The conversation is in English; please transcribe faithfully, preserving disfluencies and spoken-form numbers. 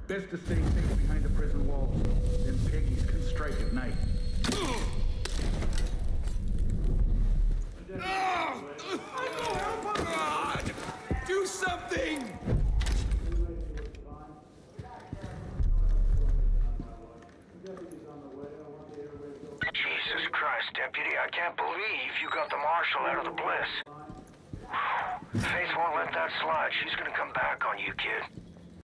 Best to stay safe behind the prison walls. Then piggies can strike at night. God! Do something! Jesus Christ, Deputy, I can't believe you got the Marshal out of the Bliss. Faith won't let that slide. She's gonna come back on you, kid.